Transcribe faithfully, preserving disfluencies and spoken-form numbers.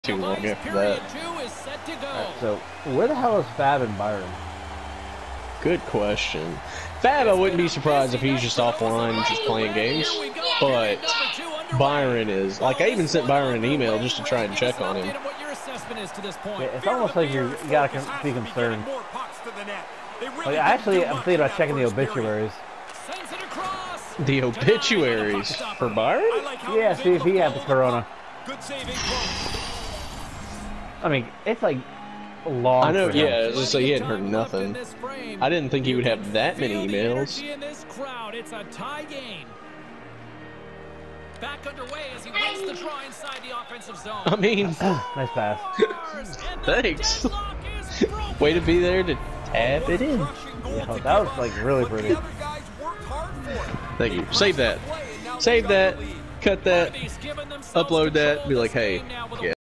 too long after that. Right, so, where the hell is Fab and Byron? Good question. Fab, I wouldn't be surprised if he's just offline and just playing games. But Byron is. Like, I even sent Byron an email just to try and check on him. Yeah, it's almost like you're, you gotta be concerned. Like, actually, I'm thinking about checking the obituaries. The obituaries for Byron? Yeah, see if he had the corona. I mean, it's like long. I know, yeah, it's just like he hadn't heard nothing. I didn't think he would have that many emails. It's a tie game. Back underway as he wins the draw inside the offensive zone. I mean, nice pass. Thanks. Way to be there to tap it in. Yeah, that was like really pretty. Thank you. Save that. Save that. Cut that. Upload that. Be like, hey, yeah.